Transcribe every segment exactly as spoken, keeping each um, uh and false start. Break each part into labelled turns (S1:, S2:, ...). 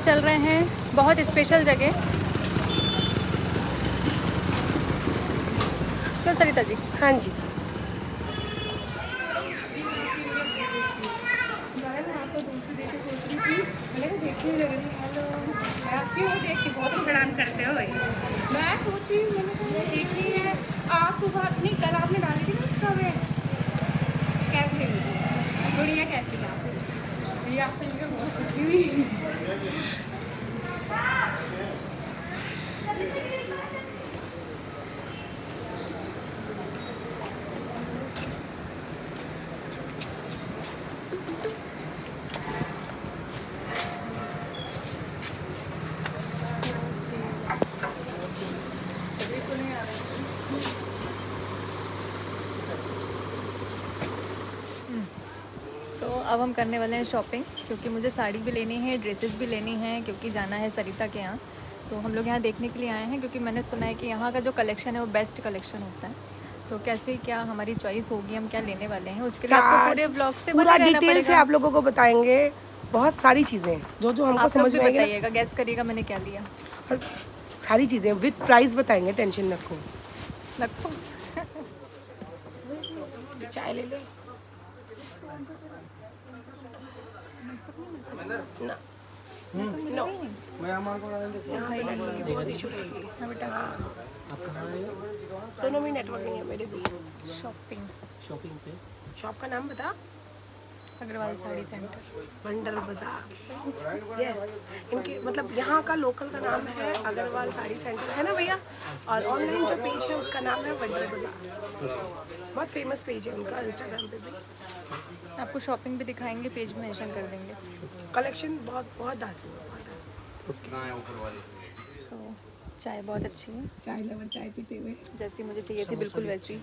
S1: चल रहे हैं बहुत स्पेशल जगह। तो सरिता जी।
S2: हाँ जी।
S3: डांस करते हो मैं सोच रही हूँ मैंने देखी है आज सुबह नहीं कल आपने डाली थी ना इंस्टा पे कैसे बढ़िया कैसी आप ये आपसे मुझे बहुत खुशी हुई।
S1: तो अब हम करने वाले हैं शॉपिंग, क्योंकि मुझे साड़ी भी लेनी है, ड्रेसेस भी लेनी है, क्योंकि जाना है सरिता के यहाँ। तो हम लोग यहाँ देखने के लिए आए हैं, क्योंकि मैंने सुना है कि यहाँ का जो कलेक्शन है वो बेस्ट कलेक्शन होता है। तो कैसे क्या हमारी चॉइस होगी, हम क्या लेने वाले हैं, उसके लिए आपको पूरे ब्लॉग से
S2: पूरा डिटेल से आप लोगों को बताएंगे। बहुत सारी चीज़ें जो जो हमको समझ में आएगी,
S1: बताइएगा, गैस करिएगा मैंने क्या लिया।
S2: और सारी चीज़ें विद प्राइस बताएंगे, टेंशन रखो
S1: रखो।
S2: चाय ले ले ना। नो मैं हमारे को बहुत इशू रहेगी।
S1: हाँ बेटा।
S2: आप कहाँ आए हो? दोनों में नेटवर्क नहीं है मेरे भी।
S1: शॉपिंग
S2: शॉपिंग पे शॉप का नाम बता।
S1: अग्रवाल साड़ी सेंटर,
S2: बंडर बाजार। यस, इनके मतलब यहाँ का लोकल का नाम है अग्रवाल साड़ी सेंटर, है ना भैया। और ऑनलाइन जो पेज है उसका नाम है बंडर बाजार। बहुत फेमस पेज है उनका इंस्टाग्राम पे भी।
S1: आपको शॉपिंग भी दिखाएंगे, पेज में मेंशन कर देंगे।
S2: कलेक्शन बहुत बहुत दासी है, बहुत दासी।
S1: सो चाय बहुत अच्छी है,
S2: चाय लवर चाय पीते हुए
S1: जैसी मुझे चाहिए थी बिल्कुल वैसी।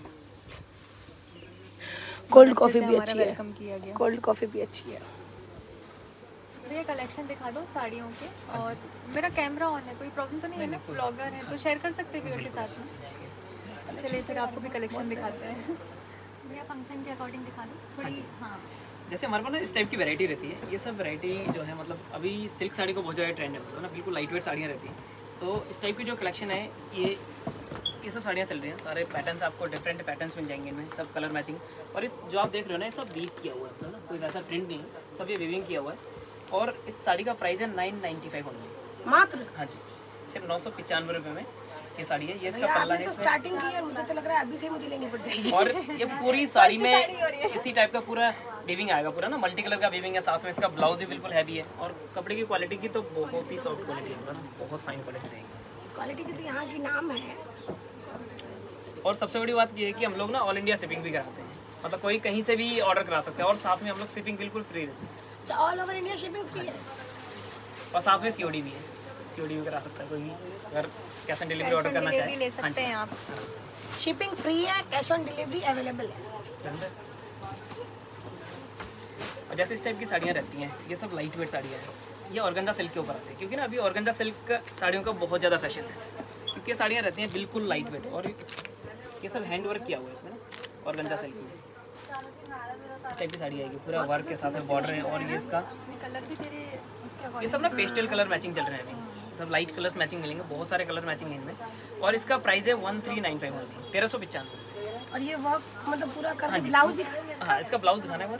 S2: कोल्ड कॉफ़ी भी अच्छी है,
S1: वेलकम किया गया।
S2: कोल्ड कॉफ़ी भी अच्छी है।
S1: भैया कलेक्शन दिखा दो साड़ियों के, और मेरा कैमरा ऑन है, कोई प्रॉब्लम तो नहीं है ना? ब्लॉगर है तो शेयर कर सकते हैं व्यूअर के साथ में। चलिए फिर आपको भी कलेक्शन दिखाते हैं। भैया फंक्शन के अकॉर्डिंग दिखा दो थोड़ी। हाँ,
S4: जैसे हमारे पास ना इस टाइप की वैरायटी रहती है। ये सब वैरायटी जो है मतलब अभी सिल्क साड़ी को बहुत ज़्यादा ट्रेंड है, मतलब ना बिल्कुल लाइट वेट साड़ियाँ रहती हैं। तो इस टाइप की जो कलेक्शन है ये ये सब साड़ियाँ चल रही हैं। सारे पैटर्न्स आपको डिफरेंट पैटर्न्स मिल जाएंगे इनमें, सब कलर मैचिंग। और इस जो आप देख रहे हो ना, ये सब वीव किया हुआ है, ना कोई वैसा प्रिंट नहीं है, सब ये वीविंग किया हुआ है। और इस साड़ी का प्राइस है नाइन नाइन्टी फाइव ओनली
S2: मात्र।
S4: हाँ जी, सिर्फ नौ सौ पचानवे रुपये में ये साड़ी है। ये इसका पल्ला है।
S2: तो स्टार्टिंग की है, मुझे तो लग रहा है अभी से मुझे लेनी पड़ जाएगी।
S4: और ये पूरी साड़ी में इसी टाइप का पूरा वीविंग आएगा, पूरा ना मल्टी कलर का वीविंग है। साथ में इसका ब्लाउज भी बिल्कुल हैवी है। और कपड़े की क्वालिटी की तो बहुत ही सॉफ्ट क्वालिटी है, बहुत फाइन क्वालिटी रहेगी।
S2: क्वालिटी की तो यहाँ की नाम है।
S4: और सबसे बड़ी बात ये है कि हम लोग ना ऑल इंडिया शिपिंग भी कराते हैं, मतलब कोई कहीं से भी ऑर्डर करा सकते हैं। और साथ में हम लोग शिपिंग बिल्कुल फ्री देते हैं।
S2: All over India shipping free है।
S4: और साथ में सीओडी भी है, सीओडी भी करा सकता है कोई भी, अगर कैश ऑन डिलीवरी ऑर्डर करना चाहे
S1: ले सकते हैं आप।
S2: शिपिंग फ्री है, कैश ऑन डिलीवरी अवेलेबल है।
S4: और जैसे इस टाइप की साड़ियाँ रहती हैं, ये सब लाइट वेट साड़ियाँ हैं। ये ऑर्गेन्जा सिल्क के ऊपर आती है, क्योंकि ना अभी ऑर्गेन्जा सिल्क साड़ियों का बहुत ज़्यादा फैशन है। क्योंकि ये साड़ियाँ रहती हैं बिल्कुल लाइट वेट, और ये सब हैंड वर्क किया हुआ है इसमें ना ऑर्गेन्जा सिल्क में। इस टाइप की साड़ी आएगी, पूरा वर्क के साथ में बॉर्डर है। और ये इसका
S1: कलर भी तेरे उसके
S4: ये सब ना पेस्टल कलर मैचिंग चल रहे हैं अभी, सब लाइट कलर्स मैचिंग मिलेंगे, बहुत सारे कलर मैचिंग है इनमें। और इसका प्राइस है one three nine five only, तेरह सौ पचानवे।
S2: और ये वर्क मतलब पूरा कर
S4: हाँ जी,
S2: ब्लाउज दिखाएंगे।
S4: हाँ इसका ब्लाउज दिखाना है।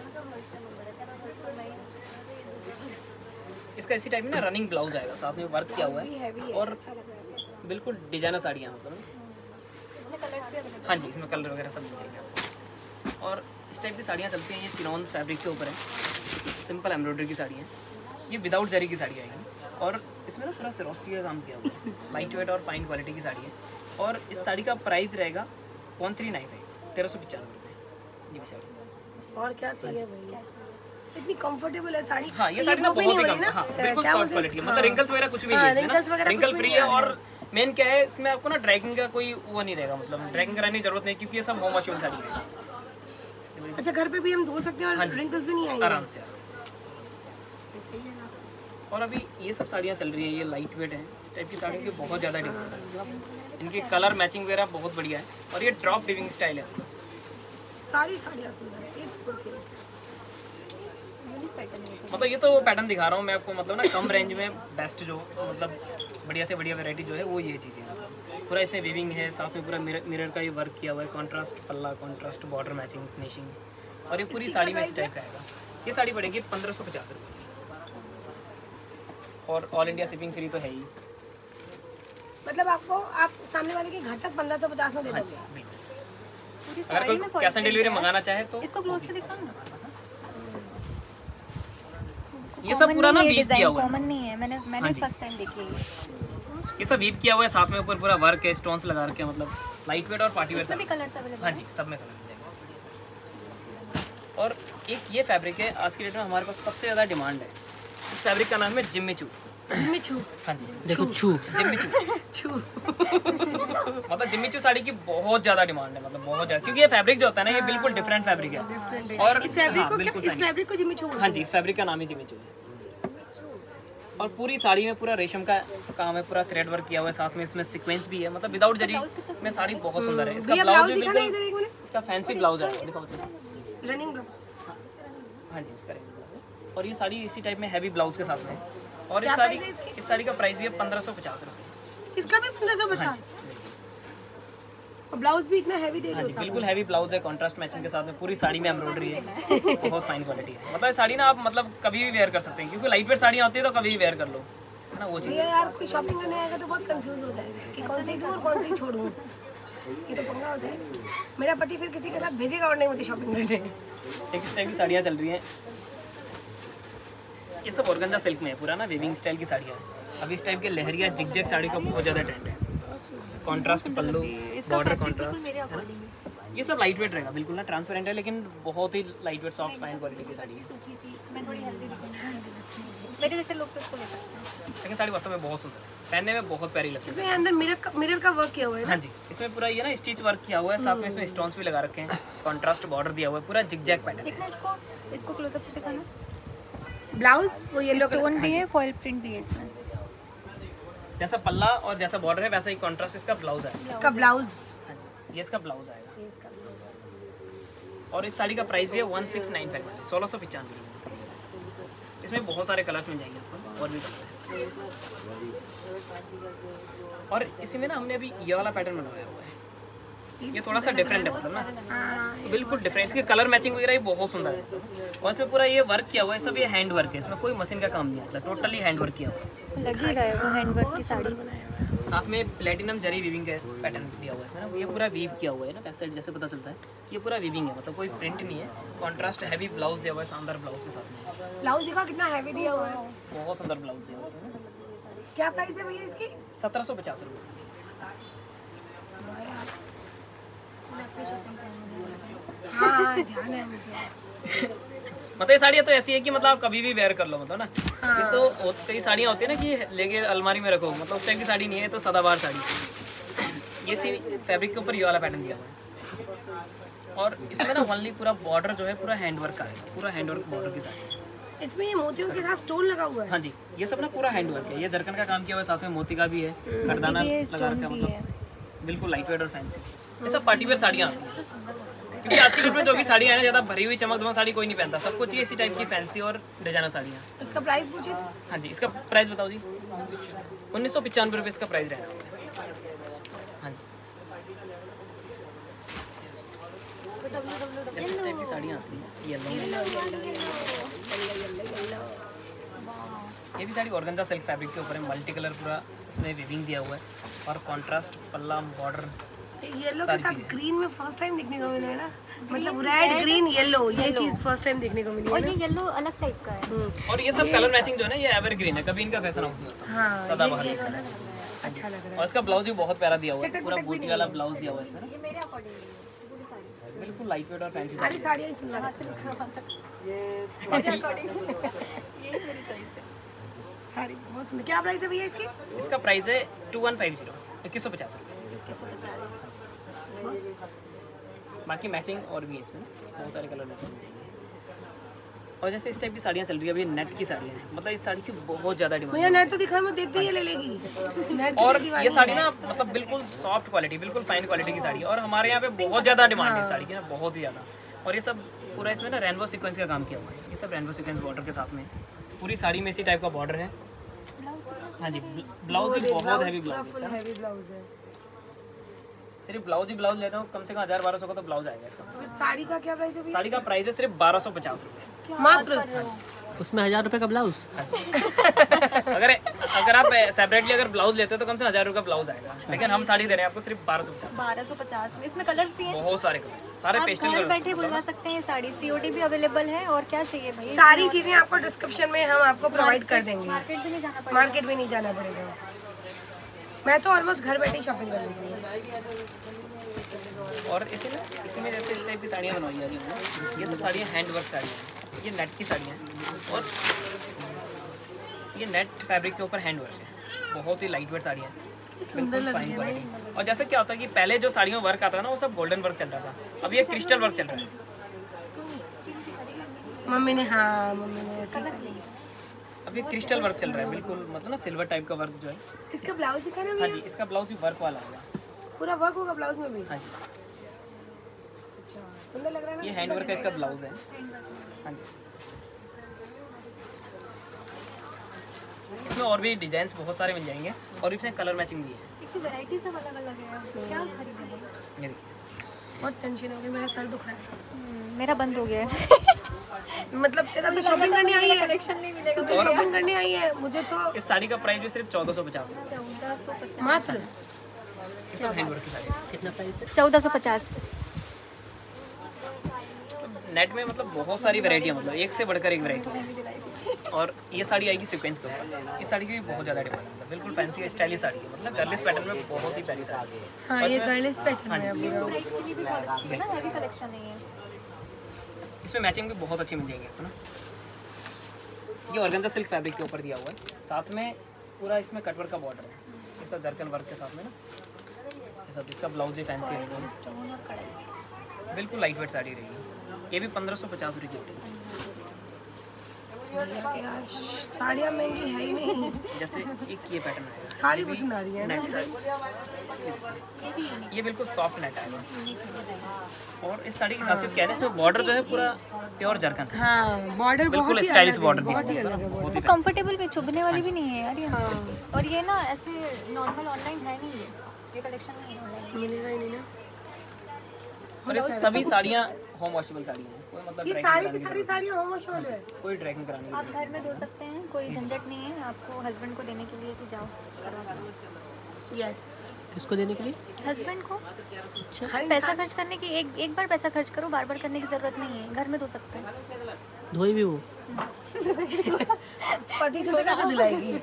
S4: इसका इसी टाइप में ना रनिंग ब्लाउज आएगा, साथ में वर्क किया हुआ है। और बिल्कुल डिजाइनर साड़ियाँ मतलब। हाँ जी, इसमें कलर वगैरह सब मिल जाएंगे आपको। और इस टाइप की साड़ियाँ चलती हैं, ये चिनॉन फैब्रिक के ऊपर है, सिंपल एम्ब्रॉयडरी की साड़ी है। ये विदाउट जरी की साड़ी आएगी। और इसमें ना पूरा सिरोस्की का काम किया हुआ है, लाइट वेट और फाइन क्वालिटी की साड़ी है। और इस साड़ी का प्राइस रहेगा वन थ्री नाइन फाइव, तेरह सौ पचानवे रुपये ये भी साड़ी।
S2: और क्या चाहिए भाई, इतनी कंफर्टेबल है साड़ी।
S4: हाँ ये साड़ी ना बहुत ही कम, हाँ बिल्कुल सॉफ्ट क्वालिटी, मतलब रिंकल्स वगैरह कुछ भी नहीं है इसमें, रिंकल फ्री है। और मेन क्या है इसमें, आपको ना ड्रैगिंग का कोई वो नहीं रहेगा, मतलब ड्रैगिंग कराने की जरूरत नहीं, क्योंकि ये सब होम वॉशेबल साड़ी है।
S2: अच्छा, घर पे भी हम धो सकते हैं और रिंकल्स भी नहीं आएंगे
S4: आराम से, आराम से।
S2: सही है ना।
S4: और अभी ये सब साड़ियाँ चल रही हैं, ये लाइट वेट है। इस टाइप की साड़ियों की बहुत ज़्यादा डिमांड है, इनकी कलर मैचिंग वगैरह बहुत बढ़िया है। और ये ड्रॉप वीविंग स्टाइल है,
S2: सारी साड़ियाँ सुंदर है।
S4: मतलब ये तो पैटर्न दिखा रहा हूँ मैं आपको, मतलब ना कम रेंज में बेस्ट जो मतलब बढ़िया से बढ़िया वैरायटी जो है वो ये चीज़ें हैं। मतलब पूरा इसमें वीविंग है, साथ में पूरा मिरर मिरर का ये वर्क किया हुआ है, कॉन्ट्रास्ट पल्ला, कॉन्ट्रास्ट बॉर्डर मैचिंग फिनिशिंग, और ये पूरी साड़ी में इस टाइप का आएगा। ये साड़ी पड़ेगी पंद्रह सौ पचास रुपये, और ऑल इंडिया शिपिंग फ्री तो है ही।
S2: मतलब आपको आप सामने वाले के घर तक पंद्रह सौ पचास में दे दोगे।
S4: अगर कोई कैश ऑन डिलीवरी मंगाना चाहे तो
S1: इसको क्लोज से दिखाओ ना।
S4: ये सब पूरा ना वीव किया हुआ है,
S1: कॉमन नहीं है, मैंने मैंने फर्स्ट टाइम देखी है।
S4: ये सब वीव किया हुआ है, साथ में ऊपर पूरा वर्क है, स्टोन्स लगा रखे हैं, मतलब लाइट वेट और पार्टी वेयर
S1: इसमें भी कलर्स अवेलेबल
S4: हाँ जी सब में कलर मिलेगा। और एक ये फैब्रिक है आज के डेट में हमारे पास सबसे ज़्यादा डिमांड है। इस फैब्रिक का नाम है जिम्मी चू।
S2: जिम्मी चू,
S4: हाँ जी देखो चू, जिम्मी चू
S2: चू
S4: मतलब जिम्मी चू साड़ी की बहुत ज़्यादा डिमांड है, मतलब बहुत ज़्यादा, क्योंकि ये फैब्रिक जो होता है ना ये बिल्कुल डिफरेंट फैब्रिक है। और
S2: इस फैब्रिक
S4: हाँ,
S2: को
S4: बिल्कुल
S2: इस
S4: सही।
S2: फैब्रिक को जिम्मी चू
S4: हाँ जी इस फैब्रिक का नाम ही जिम्मी चू है। और पूरी साड़ी में पूरा रेशम का काम है, पूरा थ्रेड वर्क किया हुआ है, साथ में इसमें सीक्वेंस भी है, मतलब विदाउट जरी में साड़ी बहुत सुंदर है। इसका ब्लाउज भी बिल्कुल इसका फैंसी ब्लाउज है, देखो मतलब
S2: रनिंग ब्लाउज।
S4: हाँ जी उसका रेंज। और ये साड़ी इसी टाइप में हैवी ब्लाउज के साथ में, और इस साड़ी इस साड़ी का प्राइस भी है पंद्रह सौ पचास रुपये।
S2: इसका भी पंद्रह सौ पचास, और ब्लाउज भी इतना हैवी दे
S4: हाँ
S2: दो।
S4: जी बिल्कुल हैवी ब्लाउज है, कॉन्ट्रास्ट मैचिंग के साथ में, पूरी साड़ी में एम्ब्रॉयडरी है, बहुत फाइन क्वालिटी है। मतलब साड़ी ना आप मतलब कभी भी वेयर कर सकते हैं, क्योंकि लाइट वेट साड़ियाँ होती है तो कभी भी वेयर कर लो, है ना वो चीज़।
S2: ये यार कोई शॉपिंग करने आएगा तो बहुत कंफ्यूज हो जाएगा कि कौन सी लूँ और कौन सी छोड़ूँ, ये तो पंगा हो जाएगा। मेरा पति फिर किसी के साथ भेजेगा और नहीं मुझे शॉपिंग करने।
S4: एक इस टाइप की साड़ियाँ चल रही हैं, ये सब ऑर्गेन्जा सिल्क में है, पूरा ना वीविंग स्टाइल की साड़ियाँ हैं। अभी इस टाइप के लहरिया जिग-जैग साड़ी का बहुत ज़्यादा ट्रेंड है, कॉन्ट्रास्ट पल्लू, बॉर्डर कॉन्ट्रास्ट, ये सब लाइट वेट रहेगा, बिल्कुल ना ट्रांसपेरेंट है, लेकिन बहुत ही light weight soft fine quality की साड़ी है।
S1: मैं थोड़ी हेल्दी दिखूंगी, मेरे जैसे लोग तो इसको ले सकते हैं।
S4: लेकिन साड़ी वास्तव में बहुत सुंदर है, पहनने में बहुत प्यारी लगती है।
S2: इसमें अंदर मिरर का मिरर का वर्क किया हुआ है।
S4: हाँ जी इसमें पूरा ये ना स्टिच वर्क किया हुआ है, साथ में इसमें स्टोन्स भी लगा रखे हैं, कॉन्ट्रास्ट बॉर्डर दिया हुआ है, पूरा जिग-जैग पैटर्न।
S1: देखना इसको, इसको क्लोज अप से दिखाना।
S2: ब्लाउज वो येलो
S1: स्टोन भी है, फॉइल प्रिंट भी है इसमें।
S4: जैसा पल्ला और जैसा बॉर्डर है वैसा ही कॉन्ट्रास्ट इसका ब्लाउज है।
S2: इसका ब्लाउज।
S4: हाँ जी ये इसका ब्लाउज आएगा, और इस साड़ी का प्राइस भी है वन सिक्स नाइन फाइव सोलह सौ पचानवे। इसमें बहुत सारे कलर्स मिल जाएंगे आपको, और भी कलर है। और इसी में ना हमने अभी ये वाला पैटर्न बनवाया हुआ है, ये थोड़ा सा डिफरेंट है, मतलब ना तो बिल्कुल डिफरेंट, इसकी कलर मैचिंग वगैरह ये बहुत सुंदर है। और इसमें पूरा ये वर्क किया हुआ है, सब ये हैंड वर्क है, इसमें कोई मशीन का काम नहीं आता, टोटली हैंड वर्क किया हुआ है।
S1: लग ही रहा है वो हैंड वर्क की साड़ी।
S4: साथ में प्लेटिनम जरी वीविंग का पैटर्न दिया हुआ है इसमें ना, ये पूरा वीव किया हुआ है ना, बैक साइड जैसे पता चलता है ये पूरा वीविंग है, मतलब कोई प्रिंट नहीं है। कॉन्ट्रास्ट हैवी ब्लाउज दिया हुआ है, शानदार ब्लाउज के साथ में।
S2: ब्लाउज देखा कितना हैवी दिया हुआ है,
S4: बहुत सुंदर ब्लाउज दिया हुआ है।
S2: क्या प्राइस है भैया इसकी?
S4: सत्रह सौ पचास रुपये।
S2: हाँ ध्यान है मुझे।
S4: मतलब ये साड़ियाँ तो ऐसी है कि मतलब आप कभी भी वेयर कर लो, मतलब ना ये तो कई साड़ियाँ होती है ना कि लेके अलमारी में रखो, मतलब उस टाइप की साड़ी नहीं है, तो सदाबहार साड़ी। ये सी फैब्रिक के ऊपर ये वाला पैटर्न दिया हुआ है, और इसमें ना ओनली पूरा बॉर्डर जो है पूरा हैंडवर्क का है, पूरा हैंडवर्क बॉर्डर की साड़ी।
S2: इसमें ये मोतियों के साथ स्टोन लगा हुआ है।
S4: हाँ जी ये सब ना पूरा हैंडवर्क है, ये जरकन का काम किया हुआ है, साथ में मोती का भी है, करदाना लगा रखा है, मतलब बिल्कुल लाइट वेट और फैंसी। ये सब पार्टी वेयर साड़ियाँ आती हैं, क्योंकि आज की डेट में जो भी साड़ियाँ हैं ना ज़्यादा भरी हुई चमक दमक साड़ी कोई नहीं पहनता, सबको चाहिए इसी टाइप की फैंसी और डिजाइनर साड़ियाँ।
S2: इसका प्राइस पूछे?
S4: हाँ जी इसका प्राइस बताओ जी। उन्नीस सौ पचानवे रुपये इसका प्राइस रहेगा। हाँ जी जैसे इस टाइप की साड़ियाँ आती हैं येलो, ये भी साड़ी ऑर्गेन्जा सिल्क फैब्रिक के ऊपर है, मल्टी कलर पूरा इसमें वीविंग दिया हुआ है, और कॉन्ट्रास्ट पल्ला बॉर्डर।
S2: येलो के साथ ग्रीन में फर्स्ट टाइम देखने को मिला है ना, मतलब रेड ग्रीन येलो, ये चीज फर्स्ट टाइम देखने को मिली है।
S1: और ये येलो अलग टाइप का है,
S4: और ये सब कलर मैचिंग जो है ना ये एवरग्रीन है, कभी इनका फैशन आउट नहीं होता।
S2: हाँ
S4: सदाबहार
S2: अच्छा लग रहा
S4: और इसका ब्लाउज भी बहुत प्यारा दिया हुआ है, पूरा बूटी वाला ब्लाउज दिया हुआ है इसमें,
S1: ये मेरे अकॉर्डिंग
S4: बिल्कुल लाइट वेट और फैंसी
S2: है। सारी साड़ियाँ ही सुंदर है,
S1: यही मेरी चॉइस है।
S2: सारी बहुत सुंदर। क्या प्राइस है भैया इसकी?
S4: इसका प्राइस है टू वन फाइव जीरो इक्कीस सौ पचास रुपये।
S1: इक्कीस सौ पचास।
S4: बाकी मैचिंग और भी है इसमें बहुत सारे कलर मैचिंग मिल जाएंगे। और जैसे इस टाइप की साड़ियाँ चल रही है अभी नेट की साड़ियाँ हैं, मतलब इस साड़ी की बहुत ज़्यादा डिमांड
S2: भैया नेट तो दिखा मैं देखते ही ले लेगी नेट।
S4: और ये साड़ी ना मतलब बिल्कुल सॉफ्ट क्वालिटी, बिल्कुल फाइन क्वालिटी की साड़ी है, और हमारे यहाँ पे बहुत ज़्यादा डिमांड है इस साड़ी की ना, बहुत ही ज़्यादा। और ये सब पूरा इसमें ना रेनबो सीक्वेंस का काम किया हुआ है। ये सब रेनबो सीक्वेंस बॉर्डर के साथ में है। पूरी साड़ी में इसी टाइप का बॉर्डर है। हाँ जी, ब्लाउज भी बहुत heavy blouse
S2: full heavy blouse है।
S4: सिर्फ ब्लाउज ही ब्लाउज लेता हूँ कम से कम हज़ार बारह सौ का तो ब्लाउज आएगा इसका।
S2: फिर साड़ी का क्या प्राइस है भैया?
S4: साड़ी का प्राइस है सिर्फ बारह सौ पचास रुपये
S2: मात्र।
S5: उसमें हजार रुपए का ब्लाउज।
S4: अगर अगर आप सेपरेटली अगर ब्लाउज लेते हो तो कम से कम हज़ार रुपये का ब्लाउज आएगा, लेकिन हम साड़ी दे रहे हैं आपको सिर्फ बारह सौ पचास।
S1: बारह सौ पचास इसमें कलर्स भी हैं,
S4: बहुत सारे कलर, सारे
S1: आप
S4: पेस्टल
S1: घर
S4: कलर।
S1: बैठे बुलवा सकते हैं साड़ी, सीओडी भी अवेलेबल है। और क्या चाहिए भाई?
S2: सारी चीजें आपको डिस्क्रिप्शन में हम आपको प्रोवाइड कर देंगे।
S1: मार्केट भी नहीं जाना पड़ेगा।
S2: मार्केट में नहीं जाना पड़ेगा। मैं तो ऑलमोस्ट घर बैठे ही शॉपिंग कर लेती हूँ।
S4: और इसी में इसी में जैसे इस टाइप की साड़ियाँ बनवाई जा रही हैं, ये सब साड़ियाँ हैंड वर्क साड़ियाँ हैं, ये नेट की साड़ियाँ हैं और ये नेट फैब्रिक के ऊपर हैंड वर्क है। बहुत ही लाइट वेट साड़ियाँ हैं, बिल्कुल फाइन क्वालिटी। और जैसे क्या होता है कि पहले जो साड़ियों में वर्क आता था ना वो सब गोल्डन वर्क चल रहा था, अब ये क्रिस्टल वर्क चल रहा है।
S2: मम्मी ने हाँ मम्मी ने ऐसा
S4: अब ये क्रिस्टल वर्क चल रहा है, बिल्कुल मतलब ना सिल्वर टाइप का वर्क जो है।
S2: इसका ब्लाउज दिखाना
S4: हाँ
S2: भैया?
S4: जी, इसका ब्लाउज भी वर्क वाला आएगा।
S2: पूरा वर्क होगा ब्लाउज में भी?
S4: हाँ जी,
S2: अच्छा सुंदर लग रहा है ना?
S4: ये हैंड वर्क का इसका ब्लाउज है। हाँ जी, इसमें और भी डिजाइन बहुत सारे मिल जाएंगे और इसमें कलर मैचिंग भी है।
S1: इसकी वैरायटी सब अलग अलग है, क्या खरीदेंगे?
S4: ये देखिए,
S2: बहुत टेंशन हो गई, मेरा सर दुख रहा है।
S1: मेरा बंद हो गया है।
S2: मतलब तेरा तो शॉपिंग करने आई है,
S1: कलेक्शन नहीं मिलेगा।
S2: तो शॉपिंग करने आई है, मुझे तो
S4: इस साड़ी का प्राइस भी सिर्फ चौदह सौ पचास है।
S1: चौदह सौ पचास
S2: मात्र।
S4: ये सब हैंड वर्क की साड़ी है।
S5: कितना प्राइस है?
S1: चौदह सौ पचास
S4: नेट में मतलब बहुत सारी वैरायटियाँ, मतलब एक से बढ़कर एक वैरायटी है। और ये साड़ी आएगी सीक्वेंस के ऊपर। इस साड़ी की भी बहुत ज़्यादा डिमांड है, मतलब बिल्कुल फैंसी स्टाइलिश साड़ी है, मतलब गर्लिश पैटर्न में बहुत ही प्यारी साड़ी है।
S2: हाँ ये गर्लिश पैटर्न है।
S1: प्राइस के लिए भी बहुत अच्छी है ना, हैवी कलेक्शन है ये।
S4: इसमें मैचिंग भी बहुत अच्छी मिल जाएगी आपको ना। ये ऑर्गेन्जा सिल्क फैब्रिक के ऊपर दिया हुआ है, साथ में पूरा इसमें कटवर्क का बॉर्डर है, ये सब जरकन वर्क के साथ में ना। ये सब इसका ब्लाउज भी फैंसी है,
S1: स्टोन और कढ़ाई।
S4: बिल्कुल लाइट वेट साड़ी रहेगी। ये भी पंद्रह सौ पचास रुपये की होगी।
S2: यार साड़ियाँ महंगी है ही नहीं।
S4: जैसे एक ये पैटर्न है,
S2: साड़ी पसंद आ रही है
S4: नेट साड़ी, ये बिल्कुल सॉफ्ट नेट आएगा। और इस साड़ी की खासियत क्या है, इसमें बॉर्डर जो है पूरा प्योर जरकन है।
S2: हाँ बॉर्डर
S4: बिल्कुल स्टाइलिश बॉर्डर दिया हुआ है, बहुत ही
S1: कंफर्टेबल भी, चुभने वाली भी नहीं है यार ये। और ये ना ऐसे नॉर्मल ऑनलाइन है नहीं, ये ये कलेक्शन नहीं है ऑनलाइन।
S2: मिलेगा ही नहीं ना।
S4: और ये सभी साड़ियाँ होम वॉशेबल साड़ी हैं, कोई मतलब
S2: ये
S4: ड्राई
S2: सारी
S4: कराने
S2: की
S4: की
S2: सारी साड़ियाँ होम वॉश वाले हैं।
S4: जरूरत- कोई ड्रैगिंग कराने की
S1: आप
S4: जरूरत
S1: घर में धो सकते हैं, कोई झंझट नहीं है आपको हस्बैंड को देने के लिए कि जाओ करवा दो।
S2: यस
S5: किसको देने के लिए?
S1: हस्बैंड को
S2: हर
S1: पैसा खर्च करने की, एक एक बार पैसा खर्च करो, बार बार करने की जरूरत नहीं है, घर में धो सकते हैं।
S5: धोई भी वो?
S2: पति से कैसे दिलाएगी?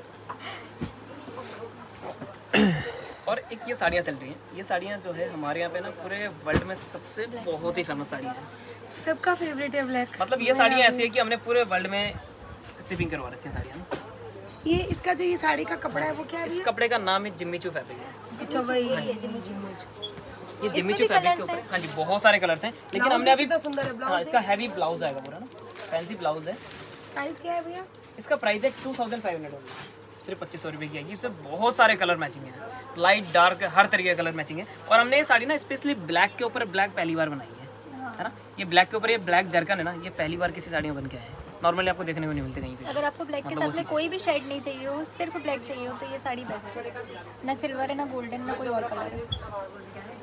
S4: और एक ये साड़ियाँ चल रही हैं, ये साड़ियाँ जो है हमारे यहाँ पे ना पूरे वर्ल्ड में सबसे बहुत ही फेमस साड़ी है।
S2: सबका फेवरेट है ब्लैक।
S4: मतलब ये साड़ियाँ ऐसी है कि हमने पूरे वर्ल्ड में शिपिंग करवा रखी है साड़ियाँ ना।
S2: ये इसका जो ये साड़ी का कपड़ा है वो क्या है?
S4: इस कपड़े का नाम है जिम्मी चू फैब्रिक है।
S2: अच्छा वही
S4: ये जिम्मी चू फैब्रिक के ऊपर, हाँ जी बहुत सारे कलर्स हैं, लेकिन हमने अभी
S2: कितना सुंदर है
S4: हाँ
S2: ब्लाउज।
S4: इसका हैवी ब्लाउज आएगा पूरा ना, फैंसी ब्लाउज है।
S2: प्राइस क्या है भैया?
S4: इसका प्राइस है टू थाउजेंड फाइव हंड्रेड होगा, सिर्फ पच्चीस सौ रुपये की आएगी। इससे बहुत सारे कलर मैचिंग है, लाइट डार्क हर तरीके का कलर मैचिंग है। और हमने ये साड़ी ना स्पेशली ब्लैक के ऊपर ब्लैक पहली बार बनाई है, है ना। ये ब्लैक के ऊपर ये ब्लैक जरकन है ना, ये पहली बार किसी साड़ी में बन के आए हैं, नॉर्मली आपको देखने को नहीं मिलते कहीं पे।
S1: अगर आपको ब्लैक के साथ में कोई भी शेड नहीं चाहिए हो, सिर्फ ब्लैक चाहिए हो, तो ये साड़ी बेस्ट है। ना सिल्वर है, ना गोल्डन, ना कोई और कलर है।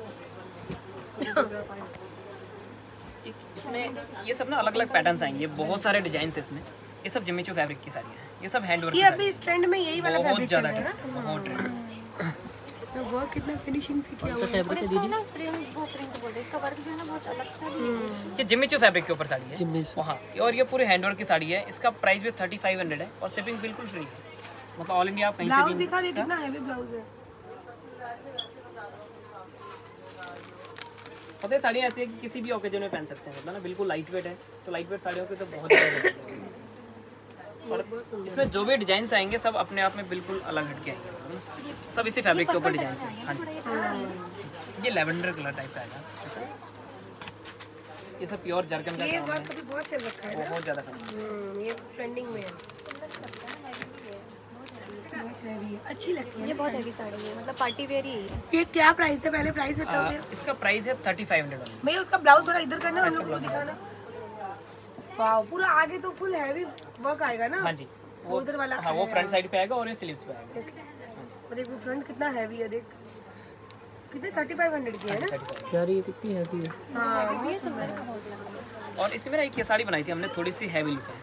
S4: इसमें ये सब ना अलग अलग पैटर्न्स आएंगे, बहुत सारे डिजाइन है इसमें। ये सब जिम्मी चू फैब्रिक की साड़ी है, ये सब हैंड वर्क
S2: ये
S4: की
S2: अभी
S4: साड़ी
S2: ट्रेंड में यही वाला
S4: है, बहुत
S2: फैब्रिक चल
S4: ज़्यादा
S2: रहा है ना।
S4: बहुत ट्रेंड।
S2: इसमें वर्क कितना फिनिशिंग से किया हुआ है।
S5: फैब्रिक
S1: और
S5: है
S1: इसका
S5: दीदी?
S1: ना प्रिंट, वो प्रिंट बोल रहे हैं, इसका वर्क जो है ना बहुत अलग सा भी है।
S4: ये जिम्मी चू फैब्रिक के ऊपर साड़ी है।
S5: जिम्मी चू।
S4: हाँ, और ये पूरे हैंड वर्क की साड़ी है। इसका प्राइस भी थर्टी फाइव हंड्रेड है और शिपिंग बिल्कुल फ्री है, मतलब ऑल इंडिया आप कहीं से
S2: ब्लाउज
S4: भी।
S2: दिखा दे कितना हैवी ब्लाउज है।
S4: पता है साड़ियाँ ऐसी है कि किसी भी ओकेजन में पहन सकते हैं, मतलब ना बिल्कुल लाइट वेट है, तो लाइट वेट साड़ियों के तो बहुत ज़्यादा। और इसमें जो भी डिजाइन आएंगे सब अपने आप में बिल्कुल अलग हटके आएंगे, सब इसी फैब्रिक के ऊपर डिजाइन है। हाँ जी, ये लेवेंडर कलर टाइप का है, ये सब प्योर जरकन का
S2: ये
S4: काम है,
S2: वर्क अभी बहुत चल रखा है ना।
S4: बहुत ज़्यादा काम है।
S2: हम्म, ये ट्रेंडिंग में है। बहुत हैवी है, अच्छी लगती है।
S1: ये बहुत हैवी साड़ी है, मतलब पार्टी वेयर ही है।
S2: ये क्या प्राइस है? पहले प्राइस बताओ
S4: आ,
S2: भैया।
S4: इसका प्राइस है थर्टी फाइव हंड्रेड।
S2: भैया उसका ब्लाउज थोड़ा इधर करना, हम लोग को दिखाना। वाओ, पूरा आगे तो फुल हैवी वर्क आएगा ना?
S4: हाँ जी, वो
S2: उधर वाला
S4: हाँ वो फ्रंट साइड पे आएगा और ये स्लीव्स पे आएगा।
S2: और देख वो फ्रंट कितना हैवी है, देख कितने थर्टी फाइव हंड्रेड की है ना?
S5: यार ये कितनी हैवी है।
S2: हाँ
S1: ये सुंदर का बहुत लग रहा है।
S4: और इसमें ना एक ये साड़ी बनाई थी हमने, थोड़ी सी हैवी लुक है।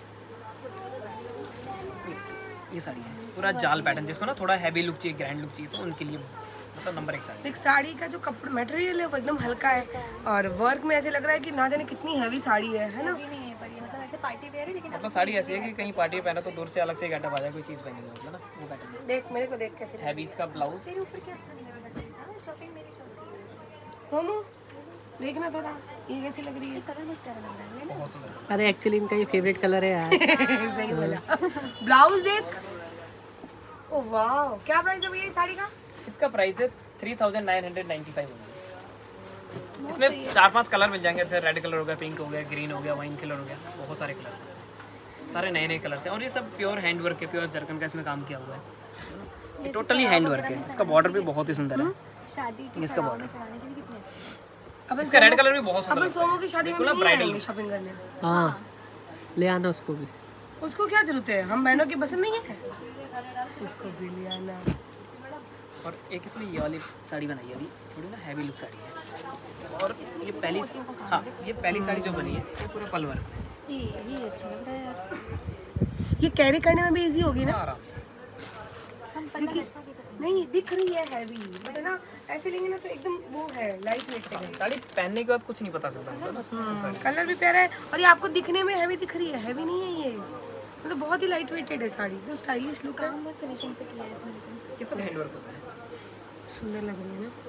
S4: ये साड़ी है पूरा जाल पैटर्न, जिसको ना थोड़ा हैवी लुक चाहिए, ग्रैंड लुक चाहिए, तो उनके लिए मतलब नंबर एक साड़ी।
S2: देख साड़ी का जो कपड़ा मटेरियल है वो एकदम हल्का है और वर्क में ऐसे लग रहा है कि ना जाने कितनी हैवी साड़ी है, है ना?
S1: भी नहीं है पर ये मतलब ऐसे पार्टी वेयर है, लेकिन
S4: मतलब साड़ी ऐसी है कि कहीं पार्टी पहना तो दूर से अलग से गेटअप आ जाए, कोई चीज़ पहनी मतलब ना वो पैटर्न।
S2: देख मेरे को देख कैसे
S4: हैवी इसका ब्लाउज।
S1: तेरे ऊपर क्या अच्छा नहीं लग रहा है? शॉपिंग मेरी शॉपिंग
S2: सोनू देखना थोड़ा, ये कैसी लग रही है?
S1: कलर बहुत प्यारा लग रहा है ना।
S4: बहुत सुंदर।
S5: अरे एक्चुअली इनका ये फेवरेट कलर है यार।
S2: सही बोला। ब्लाउज देख, ओ वाह, क्या प्राइस है भैया इस साड़ी का?
S4: इसका प्राइस है three thousand nine hundred ninety five. इसमें चार पांच कलर मिल जाएंगे, जैसे रेड कलर हो गया, पिंक हो गया, ग्रीन हो गया, वाइन कलर हो गया, बहुत सारे कलर्स हैं इसमें, सारे नए नए कलर्स हैं। और ये सब प्योर हैंड वर्क है, प्योर जर्कन का इसमें काम किया हुआ है, ये टोटली हैंड वर्क है। इसका बॉर्डर भी बहुत ही सुंदर है,
S1: शादी की
S4: इसका
S1: पड़ाव में
S4: border।
S1: चढ़ाने के लिए कितने अच्छे हैं।
S2: अब
S4: इसका रेड कलर भी बहुत सुंदर
S2: अपन
S4: लगता
S2: सोमो
S4: है,
S2: की शादी में
S4: बिल्कुल ना
S2: नहीं
S4: ब्राइडल।
S2: आएंगे शॉपिंग करने,
S5: हाँ ले आना उसको भी।
S2: उसको क्या जरूरत है? हम बहनों की पसंद नहीं है, उसको भी ले आना।
S4: और एक इसमें ये वाली साड़ी बनाई है अभी, थोड़ी ना हैवी लुक साड़ी है। और ये पहली हाँ ये पहली साड़ी जो बनी है ये पूरा पल वर्क है।
S1: ये ये अच्छा लग रहा है यार।
S2: ये कैरी करने में भी इजी होगी ना?
S4: आराम से।
S1: हम पल्ला
S2: क्योंकि नहीं दिख रही है हैवी, बट है ना ऐसे लेंगे ना तो एकदम वो है लाइट वेट है।
S4: साड़ी पहनने के बाद कुछ नहीं पता चलता मतलब ना।
S2: कलर भी प्यारा है और ये आपको दिखने में हैवी दिख रही है, हैवी नहीं है ये, मतलब बहुत ही लाइट वेटेड है साड़ी, एकदम स्टाइलिश लुक है,
S1: काम बहुत फिनिशिंग से किया है इसमें, लेकिन
S4: ये सब हैंड वर्क होता है।
S2: सुंदर लग रही है ना।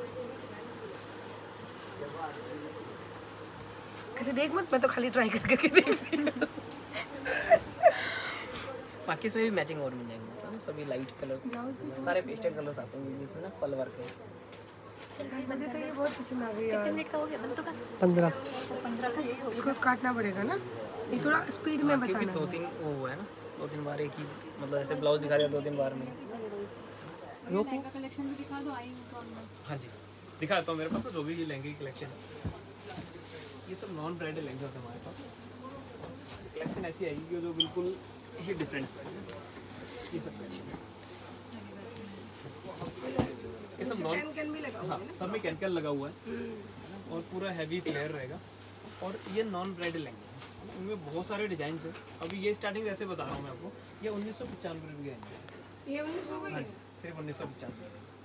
S2: ऐसे देख मत, मैं तो खाली ट्राई कर करके देख रही हूँ।
S4: बाकी इसमें भी मैचिंग और मिल जाएंगे, मतलब ना सभी लाइट कलर्स, सारे पेस्टल कलर्स आते हैं इसमें ना, पल वर्क है।
S2: मुझे तो ये बहुत पसंद आ गई यार।
S1: कितने मिनट का हो गया बंद तो का?
S5: पंद्रह।
S1: पंद्रह का ये हो
S2: इसको काटना पड़ेगा ना, ये थोड़ा स्पीड में
S4: क्योंकि
S2: बताना
S4: दो तीन वो हुआ है ना, दो तीन बार एक ही मतलब ऐसे ब्लाउज दिखा दिया दो तीन बार में। हाँ जी दिखाता हूँ, मेरे पास तो जो भी ये लहंगे की कलेक्शन है, ये सब नॉन ब्राइडल लहंगे होते हैं हमारे पास। कलेक्शन ऐसी आएगी कि जो बिल्कुल ही डिफरेंट है। ये सब कलेक्शन ये सब नॉन
S2: कैन भी लगा।
S4: हाँ सब में कैन लगा हुआ है और पूरा हैवी फ्लेयर रहेगा। और ये नॉन ब्राइडल लहंगे हैं, उनमें बहुत सारे डिजाइन हैं। अभी ये स्टार्टिंग ऐसे बता रहा हूँ मैं आपको, ये उन्नीस सौ पचानवे रुपये के
S2: ये उन्नीस सौ का
S4: हाँ जी सिर्फ उन्नीस सौ पचानवे।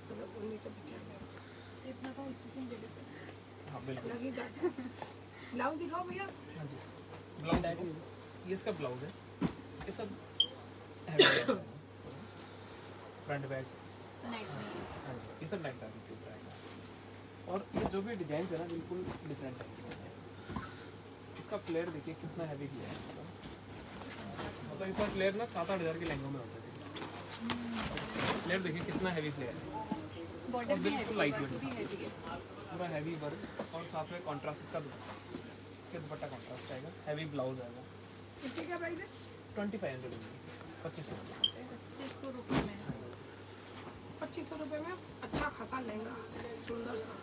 S4: हाँ बिल्कुल।
S2: लग ही जाता है। ब्लाउज दिखाओ भैया।
S4: हाँ जी ब्लाउज ये इसका ब्लाउज है, ये सब फ्रंट बैक। हाँ जी ये सब नाइट बैक के ऊपर आएगा। और ये जो भी डिजाइन है ना बिल्कुल डिफरेंट है। इसका फ्लेयर देखिए कितना हैवी किया है, मतलब इसका फ्लेयर ना सात आठ हज़ार के लहंगों में होता है। फ्लेयर देखिए कितना हैवी फ्लेयर है, और बिल्कुल लाइट वेट पूरा हैवी वर्क, और साथ में कॉन्ट्रास्ट इसका दुपट्टा कॉन्ट्रास्ट आएगा, हैवी ब्लाउज आएगा।
S2: इसकी क्या प्राइस है?
S4: ट्वेंटी फाइव हंड्रेड पच्चीस सौ
S1: पच्चीस सौ रुपये में
S2: पच्चीस सौ रुपये में अच्छा खासा लहंगा, सुंदर सा।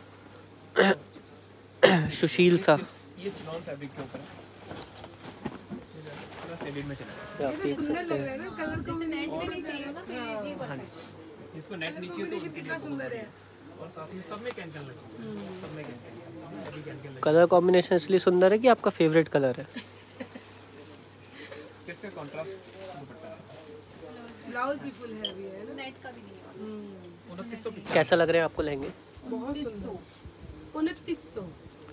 S5: सुशील सा।
S4: ये चिनॉन फैब्रिक के ऊपर है, पूरा सेलिड में चला।
S5: आप देख
S2: सुंदर
S5: सकते
S2: लग
S5: हैं।
S2: रहा है ना, कलर को
S1: जैसे नेट भी नहीं चाहिए ना, तो ये ये
S4: हाँ जी जिसको नेट नीचे हो तो उनके लिए
S2: कितना
S4: बहुत
S2: सुंदर
S4: बढ़िया
S2: है।
S4: है। और साथ में सब में कैन कैन लगे हुए हैं, सब में can can heavy can can लगे।
S5: कलर कॉम्बिनेशन इसलिए सुंदर है कि आपका फेवरेट कलर है।
S4: इसका कॉन्ट्रास्ट दुपट्टा है।
S2: ब्लाउज भी फुल हैवी है ना।
S1: नेट का भी नहीं है।
S4: उनतीस सौ पचास।
S5: कैसा लग रहा है आपको लहंगे?
S2: बहुत सुंदर। उनतीस सौ।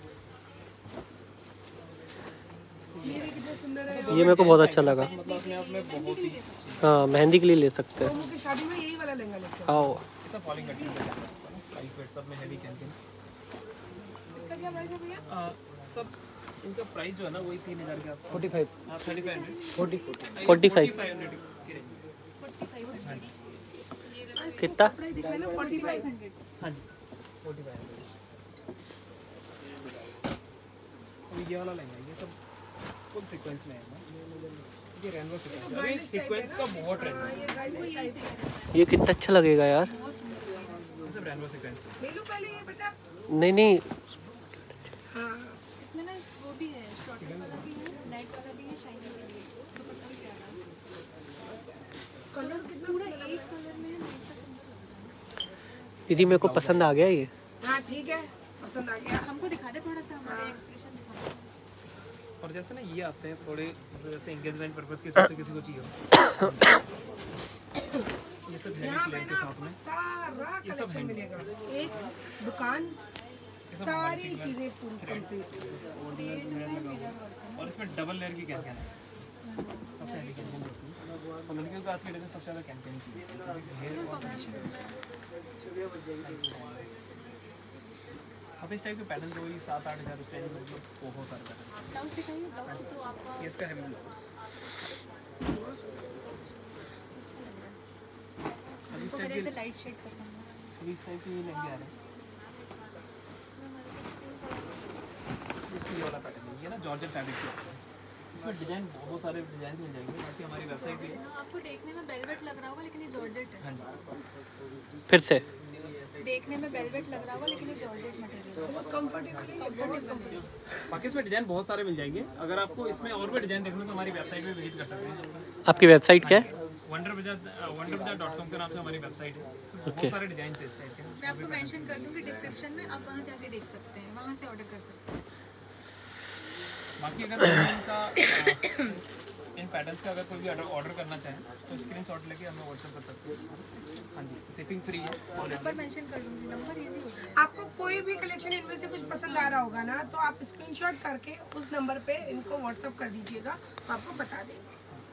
S2: ये भी कितना सुंदर है।
S5: ये मेरे को बहुत अच्छा लगा।
S4: मतलब अपने आप में बहुत ही
S5: हाँ मेहंदी के लिए ले सकते हैं।
S2: सोमू की शादी में यही वाला लहंगा लेते हैं।
S5: आओ
S4: ऐसा फॉलिंग मटेरियल का लाइट वेट, सब में हैवी कैन कैन।
S2: इसका क्या प्राइस है भैया?
S4: सब इनका प्राइस जो है ना वही तीन हज़ार के आसपास।
S5: फोर्टी फाइव
S4: हाँ thirty five hundred
S5: forty
S4: forty
S5: forty five
S4: five hundred की रेंज। हाँ जी
S5: कितना?
S2: प्राइस दिखा है ना फोर्टी फाइव हंड्रेड।
S4: हाँ जी फोर्टी फाइव हंड्रेड। ये वाला लहंगा ये सब फुल सीक्वेंस में है ना, ये रेनबो सीक्वेंस है। अभी सीक्वेंस का बहुत ट्रेंड है,
S2: ये गाड़ी टाइप है।
S5: ये कितना अच्छा लगेगा यार।
S4: ये सब रेनबो सीक्वेंस का।
S2: ले लो पहले ये बेटा।
S5: नहीं नहीं
S2: हाँ
S1: इसमें ना वो भी है, शॉर्ट वाला भी है, नेट वाला भी है, शाइन
S2: कलर कितना
S3: पूरा एक कलर में
S5: दीदी मेरे को पसंद आ गया ये।
S2: हाँ ठीक है, पसंद आ गया।
S3: हमको दिखा दे थोड़ा सा, हमारे एक्सप्रेशन दिखा दे।
S4: और जैसे ना ये आते हैं थोड़े मतलब जैसे एंगेजमेंट पर्पस के हिसाब से किसी को चाहिए हो ये सब है
S2: यहाँ पे
S4: क्लेम के
S2: ना
S4: साथ
S2: आपको
S4: में
S2: सारा
S4: ये सब
S2: कलेक्शन
S4: है
S2: मिलेगा, एक दुकान, सारी चीजें पूरी कंप्लीट।
S4: और इसमें डबल लेयर की कैन कैन है सबसे हैवी कैन कैन होती है और लड़कियों को आज के डेट में सबसे ज़्यादा कैन कैन चाहिए हेयर और फिनिशिंग। अब इस टाइप के पैटर्न जो सात आठ हज़ार उससे मतलब बहुत सारे पैटर्न
S3: ब्लाउज दिखाइए, ब्लाउज तो आपका
S4: ये इसका हैवी ब्लाउज अभी इस
S3: तो
S4: टाइप
S3: मेरे से
S4: के
S3: लाइट शेड पसंद है।
S4: अभी इस टाइप के ये लहंगे आ रहे हैं इसमें ये वाला पैटर्न है ये ना जॉर्जेट फैब्रिक के ऊपर है। इसमें डिजाइन बहुत सारे डिजाइन मिल जाएंगे बाकी हमारी वेबसाइट भी है।
S3: आपको देखने में वेलवेट लग रहा होगा लेकिन ये जॉर्जेट है।
S4: हाँ जी
S5: फिर से
S3: देखने में वेलवेट लग रहा होगा लेकिन ये जॉर्जेट मटेरियल है।
S2: Comfortable
S3: comfortable.
S4: बाकी इसमें डिजाइन बहुत सारे मिल जाएंगे। अगर आपको इसमें और भी डिजाइन देखना तो हमारी वेबसाइट पे विजिट कर सकते हैं।
S5: आपकी वेबसाइट क्या है?
S4: वंडर बाजार वंडर बाजार डॉट कॉम के नाम से हमारी वेबसाइट है। इसमें बहुत सारे डिजाइन है इस टाइप के।
S3: मैं आपको मेंशन कर दूंगी डिस्क्रिप्शन में, आप वहां जाके देख सकते हैं, वहां से ऑर्डर कर सकते हैं।
S4: बाकी अगर इनका इन पैटर्न्स का अगर कोई भी ऑर्डर करना चाहे तो स्क्रीनशॉट लेके हमें व्हाट्सएप कर सकते हैं। हाँ जी शिपिंग फ्री है।
S3: नंबर मेंशन कर दूंगी, नंबर इजी हो जाएगा।
S2: आपको कोई भी कलेक्शन इनमें से कुछ पसंद आ रहा होगा ना, तो आप स्क्रीनशॉट करके उस नंबर पे इनको व्हाट्सअप कर दीजिएगा, तो आपको बता देंगे।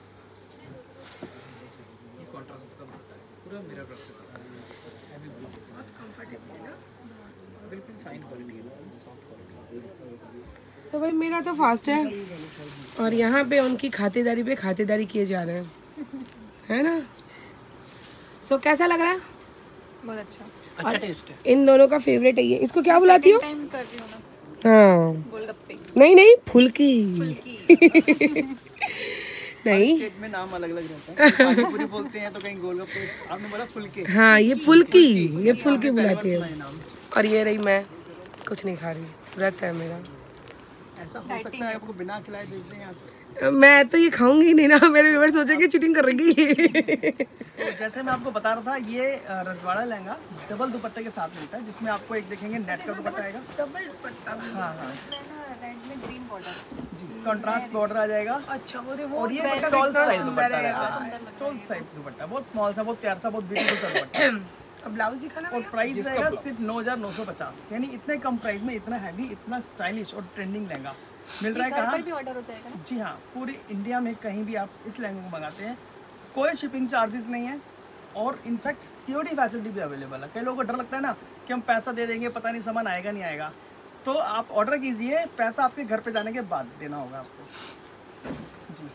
S4: ये कॉन्ट्रास्ट इसका बनता है पूरा मिरर वर्क के साथ हैवी ब्लू के साथ
S2: कंफर्टेबल है ना।
S4: बिल्कुल फाइन क्वालिटी है सॉफ्ट क्वालिटी।
S2: तो भाई मेरा तो फास्ट है और यहाँ पे उनकी खातेदारी पे खातेदारी किए जा रहे हैं, है ना। सो so, कैसा लग रहा है?
S1: बहुत अच्छा।
S5: अच्छा टेस्ट है।
S2: इन दोनों का फेवरेट है ये। इसको क्या बुलाती हो?
S1: टाइम कर रही हूँ ना,
S2: हाँ
S1: गोलगप्पे।
S2: नहीं नहीं फुल्की
S1: फुल्की।
S2: नहीं
S6: स्टेट में नाम अलग अलग रहते हैं। पानी पूरी बोलते हैं तो कहीं गोलगप्पे, आपने बोला फुलके।
S2: हाँ ये फुल्की, ये फुल्की
S6: पहली बार
S2: बुलाती
S6: सुना
S2: है।
S6: ये नाम।
S2: और ये रही मैं, कुछ नहीं खा रही, व्रत है मेरा।
S6: ऐसा हो सकता है आपको बिना खिलाए भेज दें यहाँ से।
S2: मैं तो ये खाऊंगी नहीं ना, मेरे व्यूअर्स सोचेंगे चीटिंग कर रही।
S6: तो जैसे मैं आपको बता रहा था ये अ, रजवाड़ा लहंगा डबल दुपट्टे के साथ मिलता है जिसमें आपको एक देखेंगे नेट का दुपट्टा आएगा।
S2: डबल दुपट्टा।
S6: हाँ हाँ
S1: रेड में ग्रीन बॉर्डर।
S6: जी कंट्रास्ट बॉर्डर आ जाएगा।
S2: अच्छा वो देखो,
S6: और ये स्टॉल स्टाइल दुपट्टा रहता है। स्टॉल स्टाइल दुपट्टा बहुत स्मॉल सा, बहुत प्यार सा, बहुत ब्यूटीफुल सा दुपट्टा।
S2: अब ब्लाउज दिखाना
S6: और
S2: भैया।
S6: प्राइस रहेगा सिर्फ नौ हज़ार नौ सौ पचास, यानी इतने कम प्राइस में इतना हैवी, इतना स्टाइलिश और ट्रेंडिंग लहंगा मिल रहा है।
S1: घर पर
S6: कहाँ?
S1: भी ऑर्डर हो जाएगा ना?
S6: जी हाँ, पूरी इंडिया में कहीं भी आप इस लहंगे को मंगाते हैं कोई शिपिंग चार्जेस नहीं है और इनफैक्ट सीओडी फैसिलिटी भी अवेलेबल है। कई लोगों को डर लगता है ना कि हम पैसा दे देंगे पता नहीं सामान आएगा नहीं आएगा, तो आप ऑर्डर कीजिए, पैसा आपके घर पे जाने के बाद देना होगा आपको। जी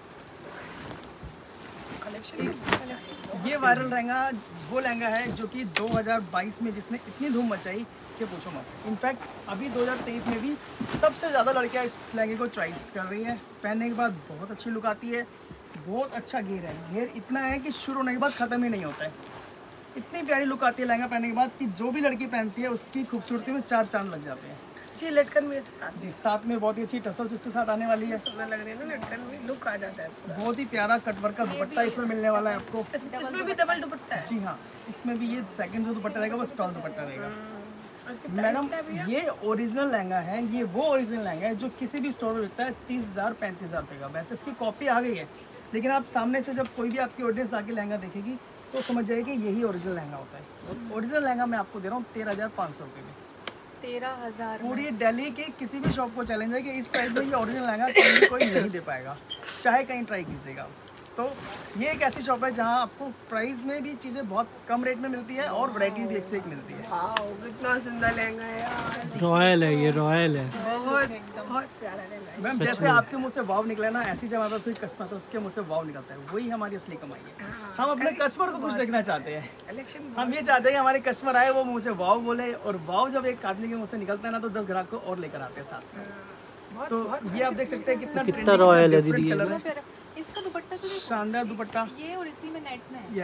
S6: ये वायरल लहंगा वो लहंगा है जो कि दो हज़ार बाईस में जिसने इतनी धूम मचाई कि पूछो मत। इनफैक्ट अभी दो हज़ार तेईस में भी सबसे ज़्यादा लड़कियां इस लहंगे को चॉइस कर रही हैं। पहनने के बाद बहुत अच्छी लुक आती है, बहुत अच्छा घेर है। घेर इतना है कि शुरू होने के बाद ख़त्म ही नहीं होता है। इतनी प्यारी लुक आती है लहंगा पहनने के बाद कि जो भी लड़की पहनती है उसकी खूबसूरती में चार चांद लग जाते हैं।
S2: जी लटकन में साथ
S6: जी साथ में बहुत ही अच्छी टसल्स इसके साथ आने वाली है।
S2: सुंदर लग रही है ना, लटकन में लुक आ जाता है पूरा।
S6: बहुत ही प्यारा कटवर्क का दुपट्टा इसमें मिलने वाला है आपको।
S2: इस- इसमें भी डबल दुपट्टा है।
S6: जी हाँ, इसमें भी ये सेकंड जो दुपट्टा रहेगा वो स्टॉल दुपट्टा रहेगा।
S2: और इसकी प्राइस
S6: मैडम
S2: क्या है भैया?
S6: ये ओरिजिनल लहंगा है, ये वो ओरिजिनल लहंगा है जो किसी भी स्टोर में बिकता है तीस हज़ार पैंतीस हज़ार रुपये का। वैसे इसकी कॉपी आ गई है, लेकिन आप सामने से जब कोई भी आपकी ऑडियंस आके लहंगा देखेगी तो समझ जाएगी कि यही ओरिजिनल लहंगा होता है। ओरिजिनल लहंगा मैं आपको दे रहा हूँ तेरह हज़ार पाँच सौ रुपये में।
S1: तेरह हजार
S6: पूरी दिल्ली के किसी भी शॉप को चैलेंज है कि इस प्राइस में ये ओरिजिनल लहंगा कहीं कोई नहीं दे पाएगा, चाहे कहीं ट्राई कीजिएगा। तो ये एक ऐसी शॉप है जहाँ आपको प्राइस में भी चीज़ें बहुत कम रेट में मिलती है और वैरायटी भी एक से एक मिलती है।
S2: वाओ कितना सुंदर लहंगा है यार,
S5: रॉयल है ये, रॉयल है।
S2: बहुत बहुत प्यारा लहंगा है।
S6: मैम जैसे आपके मुंह से वाव निकला ना, ऐसी जब हमारे पास कोई कस्टमर आता है उसके मुंह से वाव निकलता है, वही हमारी असली कमाई है। हम अपने कस्टमर को कुछ देखना चाहते हैं।
S2: कलेक्शन
S6: हम ये चाहते हैं कि हमारे कस्टमर आए वो मुंह से वाव बोले, और वाव जब एक आदमी के मुंह से निकलता है ना तो दस ग्राहक को और लेकर आते हैं साथ। तो ये आप देख सकते हैं कितना
S5: कितना
S6: trendy,
S5: रॉयल है
S6: different
S5: दीदी ये।
S6: कलर है,
S1: प्यारा। इसका दुपट्टा तो देखो,
S6: शानदार दुपट्टा।
S1: ये और इसी में नेट में है।
S6: यस,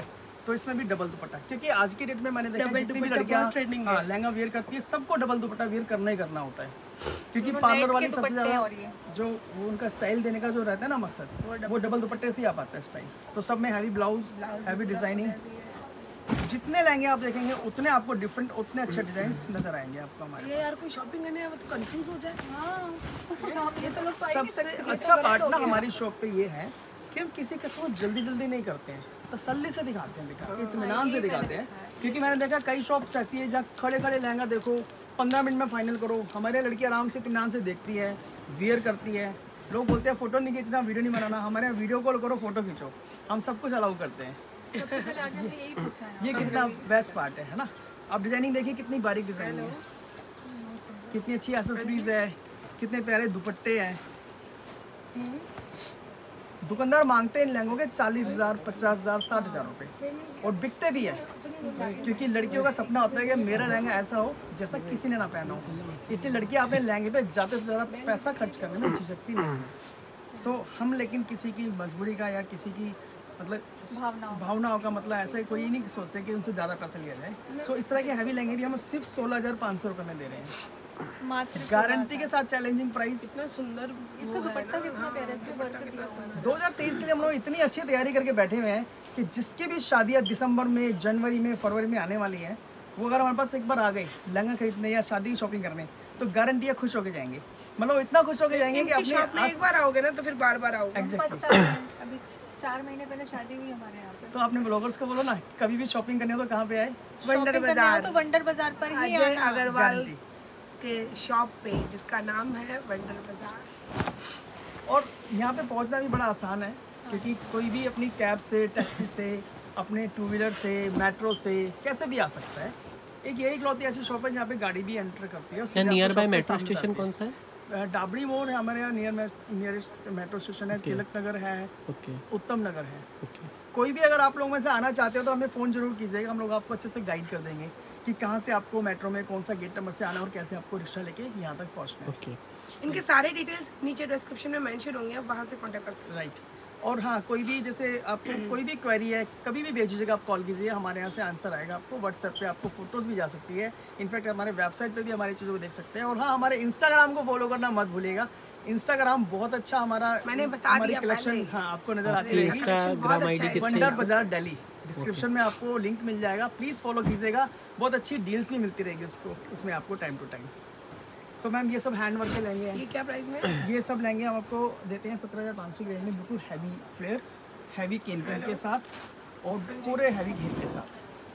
S6: तो इसमें भी डबल दुपट्टा, क्योंकि आज की डेट में मैंने देखा जितनी भी लड़कियां हाँ लहंगा वेयर करती है सबको डबल दुपट्टा वेयर करना ही करना होता है, क्योंकि पार्लर वाली सबसे ज़्यादा जो वो उनका स्टाइल देने का जो रहता है ना मकसद, वो डबल दुपट्टे से ही आ पाता है स्टाइल। तो सब में हैवी ब्लाउज, हैवी डिजाइनिंग, जितने लहंगे आप देखेंगे उतने आपको डिफरेंट उतने अच्छे डिजाइन नजर आएंगे आपको हमारे
S2: ये यार कोई शॉपिंग करने आया तो कंफ्यूज हो जाए। हाँ ये तो लोग
S6: सबसे अच्छा पार्ट ना हमारी शॉप पे ये है कि हम किसी कस्टमर जल्दी जल्दी नहीं करते हैं, तसल्ली से दिखाते हैं, दिखा के इत्मीनान से दिखाते हैं। क्योंकि मैंने देखा कई शॉप्स ऐसी है जहाँ खड़े खड़े लहंगा देखो पंद्रह मिनट में फाइनल करो, हमारे लड़की आराम से इत्मीनान से देखती है, वियर करती है। लोग बोलते हैं फोटो नहीं खींचना, वीडियो नहीं बनाना, हमारे यहाँ वीडियो कॉल करो, फोटो खींचो, हम सब कुछ अलाउ करते हैं। ये कितना बेस्ट पार्ट है, है ना। आप डिजाइनिंग देखिए कितनी बारीक डिजाइनिंग है, कितनी अच्छी एक्सेसरीज है, कितने प्यारे दुपट्टे हैं। दुकानदार मांगते हैं इन लहंगों के चालीस हज़ार, पचास हज़ार, साठ हज़ार रुपये, और बिकते भी है, क्योंकि लड़कियों का सपना होता है कि मेरा लहंगा ऐसा हो जैसा किसी ने ना पहना हो। इसलिए लड़कियां अपने लहंगे पे ज़्यादा से ज़्यादा पैसा खर्च करने में झिझकती नहीं है। सो हम लेकिन किसी की मजबूरी का या किसी की मतलब भावनाओं का मतलब ऐसा कोई नहीं सोचते कि उनसे ज़्यादा पैसा लिया जाए। सो इस तरह के हैवी लहंगे भी हम सिर्फ सोलह हज़ार पाँच सौ रुपये में दे रहे हैं, गारंटी के साथ, चैलेंजिंग प्राइस।
S2: इतना सुंदर
S1: इसका दुपट्टा कितना प्यारा है।
S6: दो हज़ार तेईस के लिए हम लोग इतनी अच्छी तैयारी करके बैठे हुए हैं कि जिसकी भी शादियाँ दिसंबर में, जनवरी में, फरवरी में आने वाली हैं, वो अगर हमारे पास एक बार आ गए लहंगा खरीदने या शादी की शॉपिंग करने, तो गारंटी है खुश होके जाएंगे। मतलब इतना खुश होके जाएंगे कि अपने
S2: एक बार आओगे ना तो फिर बार बार आओगे।
S1: अभी चार महीने पहले शादी हुई हमारे यहाँ पे।
S6: तो आपने ब्लॉगर्स को बोलो ना कभी भी शॉपिंग करने हो तो कहाँ पे आए?
S2: वंडर बाजार।
S1: तो वंडर बाजार पर ही
S2: अजय
S1: आना।
S2: अग्रवाल के शॉप पे जिसका नाम है वंडर बाजार।
S6: और यहाँ पे पहुँचना भी बड़ा आसान है, क्योंकि कोई भी अपनी कैब से, टैक्सी से, अपने टू व्हीलर से, मेट्रो से कैसे भी आ सकता है। एक यही इकलौती ऐसी शॉप है जहाँ पे गाड़ी भी एंटर करती है।
S5: नियर बाय मेट्रो स्टेशन कौन सा है?
S6: डाबड़ी मोड़ है हमारे यहाँ, नियर नियरेस्ट मेट्रो स्टेशन है। तिलक नगर है, उत्तम नगर है। कोई भी अगर आप लोगों में से आना चाहते हो तो हमें फ़ोन जरूर कीजिएगा, हम लोग आपको अच्छे से गाइड कर देंगे कि कहाँ से आपको मेट्रो में कौन सा गेट नंबर से आना और कैसे आपको रिक्शा लेके यहाँ तक पहुँचना है।
S2: इनके सारे डिटेल्स नीचे डिस्क्रिप्शन में मेंशन होंगे, आप वहाँ से कांटेक्ट कर सकते हैं।
S6: राइट। और हाँ, कोई भी जैसे आपको कोई भी क्वेरी है कभी भी भेज दीजिएगा, आप कॉल कीजिए, हमारे यहाँ से आंसर आएगा आपको। व्हाट्सएप पे आपको फोटोज़ भी जा सकती है, इनफैक्ट हमारे वेबसाइट पे भी हमारी चीज़ों को देख सकते हैं। और हाँ, हमारे इंस्टाग्राम को फॉलो करना मत भूलिएगा, इंस्टाग्राम बहुत अच्छा हमारा,
S2: मैंने बता दिया
S6: कलेक्शन हाँ आपको नज़र आती है। वंडर बाजार दिल्ली, डिस्क्रिप्शन में आपको लिंक मिल जाएगा, प्लीज़ फॉलो कीजिएगा, बहुत अच्छी डील्स भी मिलती रहेगी उसको उसमें आपको time to time. So ma'am ये सब हैंड वर्क के लहंगे हैं।
S2: ये क्या प्राइस में? ये
S6: सब लहंगे हम आपको देते हैं सत्रह हज़ार पाँच सौ की रेंज में, बिल्कुल heavy flare, heavy can can के साथ और पूरे हैवी घेर के साथ।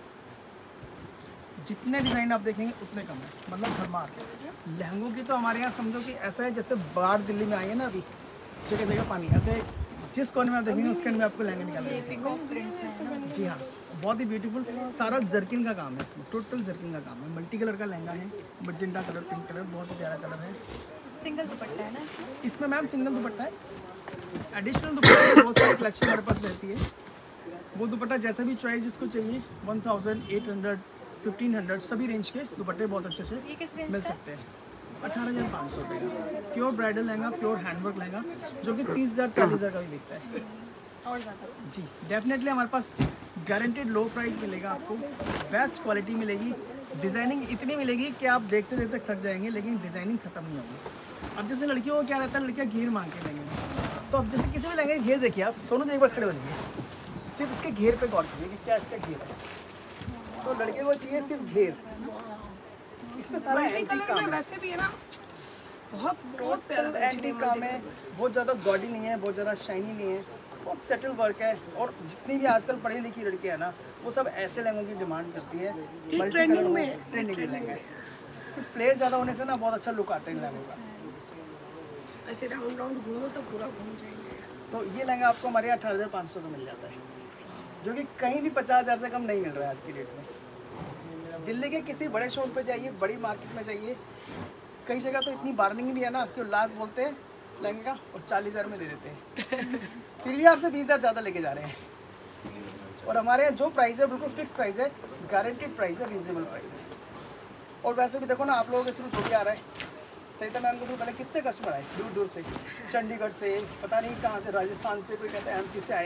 S6: जितने डिज़ाइन आप देखेंगे उतने कम है, मतलब भरमार। लहंगों की तो हमारे यहाँ समझो कि ऐसा है जैसे बाढ़ दिल्ली में आई है ना अभी, जगह जगह पानी, ऐसे जिस कोने में आप देखेंगे उस कोने में आपको लहंगे निकाल देंगे। जी हाँ, बहुत ही ब्यूटीफुल, सारा जर्किन का काम है इसमें, टोटल जर्किन का काम है। मल्टी कलर का लहंगा है, मजेंटा कलर, पिंक कलर, बहुत ही प्यारा कलर है।
S1: सिंगल दुपट्टा है ना
S6: इसमें मैम? सिंगल दुपट्टा है, एडिशनल दुपट्टा बहुत सारी कलेक्शन हमारे पास रहती है। वो दुपट्टा जैसा भी चॉइस जिसको चाहिए, one thousand, eight hundred, fifteen hundred सभी रेंज के दुपट्टे बहुत अच्छे से मिल सकते हैं। अठारह हज़ार पाँच सौ रुपये का pure bridal lehenga, pure handwork lehenga, जो कि तीस हज़ार चालीस हज़ार का भी बिकता है।
S1: और ज़्यादा
S6: जी डेफिनेटली हमारे पास गारंटेड लो प्राइस मिलेगा आपको, बेस्ट क्वालिटी मिलेगी, डिज़ाइनिंग इतनी मिलेगी कि आप देखते देखते थक जाएंगे, लेकिन डिज़ाइनिंग खत्म नहीं होगी। अब जैसे लड़कियों को क्या रहता है, लड़कियाँ घेर मांग के लेंगे, तो अब जैसे किसी भी लहंगे घेर देखिए आप, सोनू जी एक बार खड़े हो जाइए, सिर्फ इसके घेर पे गौर कीजिए कि क्या इसका घेर है। तो लड़के को चाहिए सिर्फ घेर, इसमें सारा एंटीक काम है।
S2: वैसे भी है ना, बहुत बहुत
S6: टोटल एंटीक काम है, बहुत ज़्यादा गॉडी नहीं है, बहुत ज़्यादा शाइनी नहीं है, बहुत सेटल वर्क है। और जितनी भी आजकल पढ़ी लिखी लड़कियां हैं ना, वो सब ऐसे लहंगों की डिमांड करती है।
S2: ट्रेंडिंग में
S6: ट्रेंडिंग में लहंगे, फिर फ्लेयर ज़्यादा होने से ना बहुत अच्छा लुक आता है इन लहंगों का।
S2: ऐसे राउंड राउंड घूमो तो पूरा घूम जाएंगे।
S6: तो ये लहंगा आपको हमारे यहाँ अठारह हज़ार पाँच सौ का मिल जाता है, जो कि कहीं भी पचास हज़ार से कम नहीं मिल रहा है आज की डेट में। दिल्ली के किसी बड़े शॉप पे जाइए, बड़ी मार्केट में जाइए, कई जगह तो इतनी बार्गेनिंग भी है ना कि लाख बोलते हैं लहंगे का और चालीस हज़ार में दे देते हैं फिर भी आपसे बीस हज़ार ज़्यादा लेके जा रहे हैं। और हमारे यहाँ जो प्राइस है बिल्कुल फिक्स प्राइस है, गारंटेड प्राइस है, रीजनेबल प्राइस है। और वैसे भी देखो ना, आप लोगों के थ्रू जो भी आ रहा है, सहिता मैम के थ्रू पहले कितने कस्टमर आए दूर दूर से, चंडीगढ़ से, पता नहीं कहाँ से, राजस्थान से, कोई कहते हैं एम पी से आए हैं,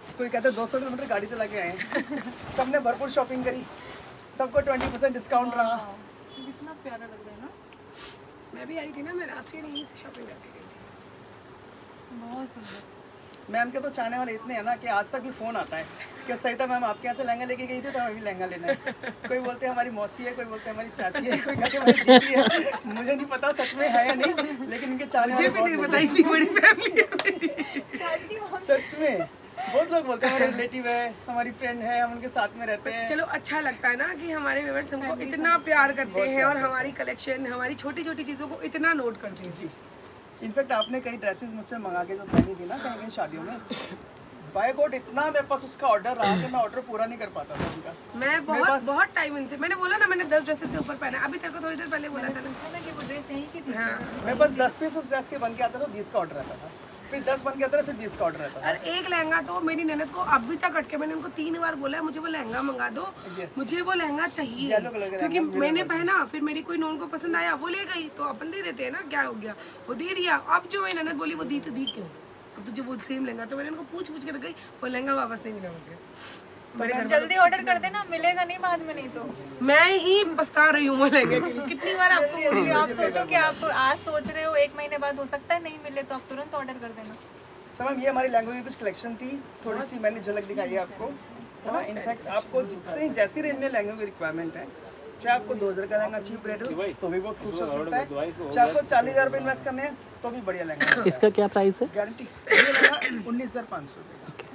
S6: कोई कहते हैं दो सौ किलोमीटर गाड़ी चला के आए हैं। सबने भरपूर शॉपिंग करी, सबको ट्वेंटी परसेंट डिस्काउंट रहा।
S1: कितना प्यारा लग रहा है ना।
S2: मैं भी आई थी ना, मैं लास्ट ईयर यहीं से शॉपिंग करके गई थी।
S1: बहुत सुंदर।
S6: मैम के तो चाहने वाले इतने हैं ना कि आज तक भी फ़ोन आता है कि सरिता मैम आपके यहाँ से लहंगा लेके गई थी तो हमें भी लहंगा लेना है। कोई बोलते हैं हमारी मौसी है, कोई बोलते हैं हमारी चाची है, कोई कहते हैं हमारी दीदी है। मुझे नहीं पता सच में है या नहीं, लेकिन इनके चाहने वाले बहुत लोग हैं।
S2: इतनी बड़ी फैमिली है।
S6: सच में बहुत लोग बोलते हैं हमारे रिलेटिव है, हमारी फ्रेंड है, हम उनके साथ में रहते हैं।
S2: चलो अच्छा लगता है ना कि हमारे व्यूअर्स हमको इतना प्यार करते हैं और हमारी कलेक्शन, हमारी छोटी छोटी चीज़ों को इतना नोट करते हैं।
S6: जी, इनफैक्ट आपने कई ड्रेसेस मुझसे मंगा के जो पहनी थी ना कहीं कहीं शादियों में, बाय गॉड इतना मेरे पास उसका ऑर्डर रहा कि मैं ऑर्डर पूरा नहीं कर पाता था उनका।
S2: मैं बहुत बहुत टाइम इनसे, मैंने बोला ना मैंने दस ड्रेसेस से ऊपर पहना, अभी तेरे को थोड़ी देर पहले बोला था ना
S1: कि वो ड्रेस यहीं की थी।
S2: हाँ।
S6: मेरे पास दस पीस उस ड्रेस के बन के आता था, बीस का ऑर्डर रहता था, फिर दस बन के आता था, फिर बीस का ऑर्डर रहता था।
S2: और एक लहंगा तो मेरी ननद को अभी तक अटके, मैंने उनको तीन बार बोला है मुझे वो लहंगा मंगा दो,
S6: Yes.
S2: मुझे वो लहंगा चाहिए,
S6: Yellow color का
S2: क्योंकि
S6: लहंगा
S2: मैंने पहना, फिर मेरी कोई नोन को पसंद आया, वो ले गई, तो अपन दे देते हैं ना, क्या हो गया, वो दे दिया। अब जो मेरी ननद बोली वो दी तो दी क्यों, अब तुझे वो सेम लहंगा, तो मैंने उनको पूछ पूछ के गई, वो लहंगा वापस नहीं मिला मुझे। मेरे घर
S1: जल्दी ऑर्डर कर देना, मिलेगा नहीं बाद में, नहीं तो
S2: मैं ही पछता रही हूँ वो लहंगे के लिए। कितनी बार आपको
S1: क्योंकि आप सोचो कि आप आज सोच रहे हो, एक महीने बाद हो सकता है नहीं मिले, तो आप तुरंत ऑर्डर कर देना।
S6: सर मैम ये हमारी लहंगों की कुछ कलेक्शन थी, थोड़ी सी मैंने झलक दिखाई है आपको, है ना। इनफैक्ट आपको जितनी जैसी रेंज में लहंगों की रिक्वायरमेंट है, चाहे आपको दो हज़ार का लहंगा चीप रेट हो तो भी बहुत खूबसूरत मिलता है, चाहे आपको चालीस हज़ार रुपये इन्वेस्ट करने हैं तो भी बढ़िया लहंगा।
S5: इसका क्या प्राइस है?
S6: गारंटी ये लहंगा उन्नीस हज़ार पाँच सौ रुपये का।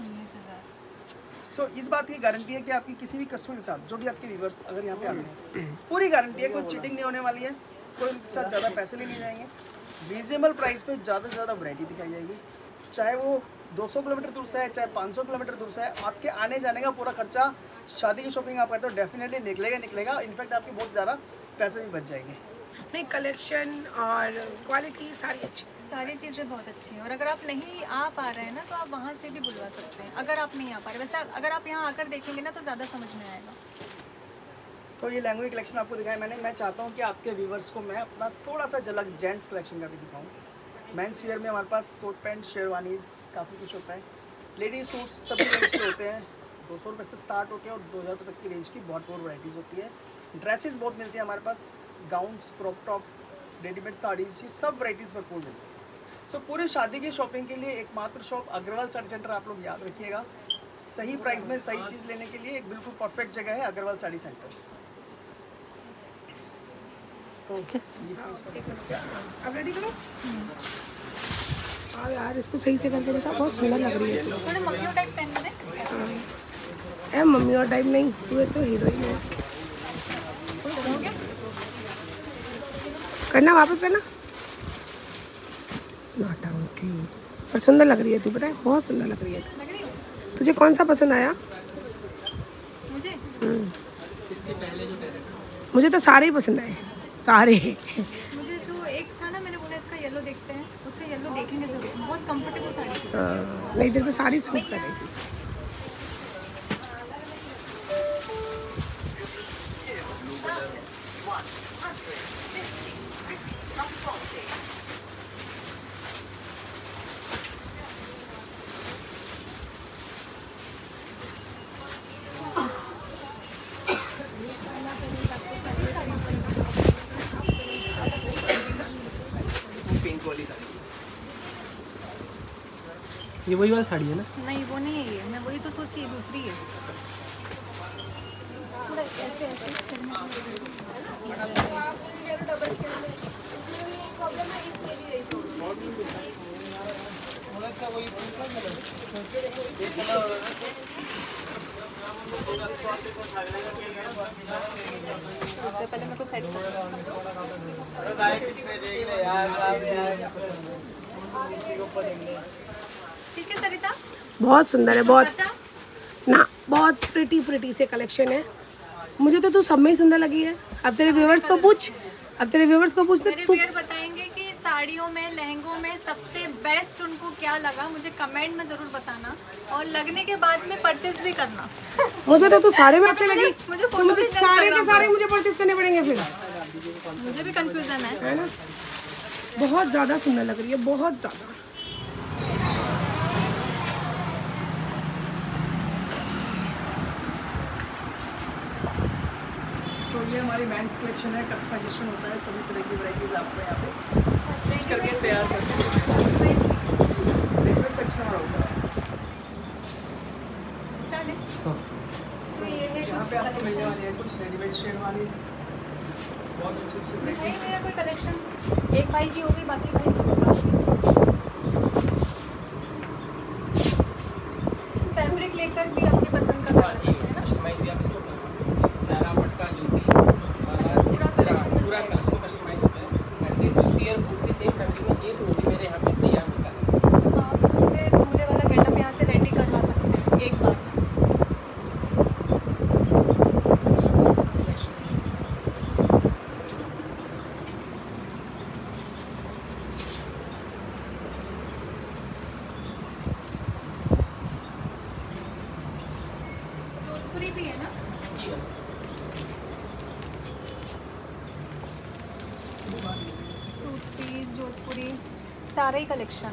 S6: सो so, इस बात की गारंटी है कि आपकी किसी भी कस्टमर के साथ, जो भी आपके व्यूअर्स अगर यहाँ पे आते हैं, पूरी गारंटी है, कोई चीटिंग नहीं होने वाली है, कोई उनके साथ ज़्यादा पैसे नहीं लिए जाएंगे, रीजनेबल प्राइस पे ज़्यादा से ज़्यादा वैरायटी दिखाई जाएगी। चाहे वो दो सौ किलोमीटर दूर से है, चाहे पाँच सौ किलोमीटर दूर से है, आपके आने जाने का पूरा खर्चा, शादी की शॉपिंग आप करते हो डेफिनेटली निकलेगा निकलेगा इनफैक्ट आपके बहुत ज़्यादा पैसे भी बच जाएंगे।
S2: नहीं, कलेक्शन और क्वालिटी सारी अच्छी,
S1: सारी चीज़ें बहुत अच्छी हैं। और अगर आप नहीं आ पा रहे हैं ना, तो आप वहाँ से भी बुलवा सकते हैं, अगर आप नहीं आ पा रहे। वैसे अगर आप यहाँ आकर देखेंगे ना तो ज़्यादा समझ में आएगा।
S6: सो so, ये लहंगों की कलेक्शन आपको दिखाया मैंने। मैं चाहता हूँ कि आपके व्यूवर्स को मैं अपना थोड़ा सा झलक जेंट्स कलेक्शन का भी दिखाऊँ। मेंस वेयर में हमारे पास कोट पैंट, शेरवानीज़ काफ़ी कुछ होता है। लेडीज सूट्स सभी रेंज के होते हैं, दो सौ रुपये से स्टार्ट होते हैं और दो हज़ार तक की रेंज की बहुत बहुत वैराइटीज़ होती है। ड्रेसेस बहुत मिलती है हमारे पास, gowns, crop top, readymade saris, ये सब वैराइटीज़ भरपूर मिलती है। सो so, पूरे शादी की शॉपिंग के लिए एकमात्र शॉप अग्रवाल साड़ी सेंटर, आप लोग याद रखिएगा। सही प्राइस में सही चीज़ लेने के लिए एक बिल्कुल परफेक्ट जगह है अग्रवाल साड़ी सेंटर। तो
S2: अब रेडी करो। हाँ यार, इसको सही से करके देखा, बहुत सुंदर लग रही है।
S1: थोड़े मम्मी टाइप पहन दे।
S2: ए मम्मी और टाइप नहीं, तू तो हीरोइन है। करना, वापस करना। नाटा ओके, पर सुंदर लग रही है तू, पता है, बहुत सुंदर लग रही है तू।
S1: लग रही हो?
S2: तुझे कौन सा पसंद आया?
S1: मुझे
S2: मुझे तो सारे ही पसंद आए, सारे।
S1: मुझे जो एक था ना, मैंने बोला इसका येलो देखते हैं, उसका येलो देखेंगे जरूर। बहुत कंफर्टेबल साड़ी थी।
S2: हाँ, नहीं तेरे पे सारी सूट कर रही थी।
S5: ये वही वाली साड़ी है ना?
S1: नहीं वो नहीं है, ये मैं वही तो सोची, ये दूसरी है। थोड़ा ऐसे ऐसे पहले मेरे को सेट ठीक है सरिता,
S2: बहुत सुंदर है, बहुत ना, बहुत प्रिटी प्रिटी से कलेक्शन है। मुझे तो तू सब में ही सुंदर लगी है। अब तेरे व्यूवर्स को पूछ, अब तेरे व्यूवर्स को पूछ,
S1: मेरे
S2: तू
S1: व्यूअर बताएंगे कि साड़ियों में, लहंगों में सबसे बेस्ट उनको क्या लगा, मुझे कमेंट में जरूर बताना, और लगने के बाद में परचेज भी करना।
S2: मुझे तो तू सारे में अच्छे लगी,
S1: मुझे
S2: तो मुझे सारे के सारे मुझे परचेज करने पड़ेंगे फिर,
S1: मुझे भी कंफ्यूजन है,
S2: है ना। बहुत ज़्यादा सुंदर लग रही है, बहुत ज़्यादा।
S6: ये हमारी मेंस कलेक्शन है, कस्टमाइजेशन होता है, सभी तरह की वैराइटीज आपको यहाँ पे स्टिच करके तैयार करते हैं। रेडीमेड सेक्शन हमारा होता है।
S1: स्टार्ट है।
S5: हाँ।
S1: तो ये है
S6: यहाँ
S1: कुछ
S6: पे आपको मिलने
S1: कलेक्शन।
S6: वाली है कुछ रेडीमेड शेरवानी, बहुत अच्छी अच्छी
S1: दिखाई
S6: वैराइटीज।
S1: मेरा कोई कलेक्शन एक भाई की होगी, बाकी भाई फैब्रिक लेकर भी अपनी पसंद का
S4: हाँ
S1: कर
S4: जी,
S1: सकते हैं ना।
S4: कस्टमाइज भी आप इसको करवा सकते हैं। सारा मटका जूती जिस तरह पूरा कस्टम कस्टमाइज होता है। एटलीस्ट जूती और बूट के सेम फैब्रिक में चाहिए तो वो भी मेरे यहाँ पे तैयार मिलता है।
S1: आप पूरे दूल्हे वाला गेटअप यहाँ से रेडी करवा सकते हैं एक बार में। जोधपुरी भी है ना।
S4: जी हाँ।
S1: सूट पीस जोधपुरी सारे ही कलेक्शन।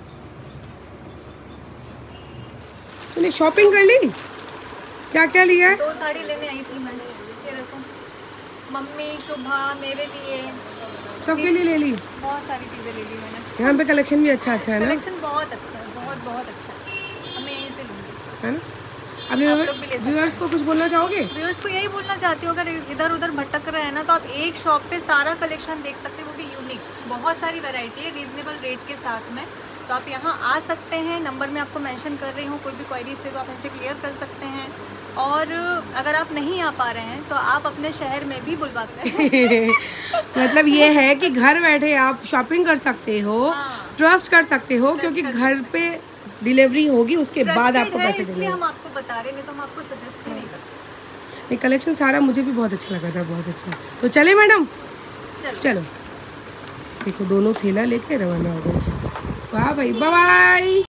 S2: तूने शॉपिंग कर ली? क्या क्या लिया है?
S1: दो साड़ी लेने आई थी मैं, ये देखो, मम्मी शुभा मेरे लिए,
S2: सबके लिए ले ली?
S1: बहुत सारी चीज़ें ले ली मैंने।
S2: यहाँ पे कलेक्शन भी अच्छा अच्छा है ना,
S1: कलेक्शन बहुत अच्छा है, बहुत बहुत अच्छा है। अब मैं यहीं से लूँगी।
S2: है ना? अपने
S1: आप लोग भी ले सकते हैं।
S2: व्यूअर्स को कुछ बोलना चाहोगे?
S1: व्यूअर्स को यही बोलना चाहती हूँ, अगर इधर उधर भटक रहे हैं ना तो आप एक शॉप पे सारा कलेक्शन देख सकते हैं, वो भी यूनिक, बहुत सारी वैरायटी है रीजनेबल रेट के साथ में। तो आप यहाँ आ सकते हैं, नंबर मैं आपको मेंशन कर रही हूँ, कोई भी क्वेरी से तो आप इनसे क्लियर कर सकते हैं। और अगर आप नहीं आ पा रहे हैं तो आप अपने शहर में भी बुलवा सकते हैं।
S2: मतलब ये है कि घर बैठे आप शॉपिंग कर सकते हो,
S1: हाँ।
S2: ट्रस्ट कर सकते हो, क्योंकि घर पे डिलीवरी होगी उसके बाद आपको
S1: है,
S2: पैसे
S1: इसलिए
S2: देने
S1: हम आपको बता रहे हैं, नहीं तो हम आपको सजेस्ट ही नहीं करते।
S2: ये कलेक्शन सारा मुझे भी बहुत अच्छा लगा था, बहुत अच्छा। तो चले मैडम,
S1: चलो
S2: चलो। देखो दोनों थैला लेके रवाना हो गए। वाह भाई, बाय बाय।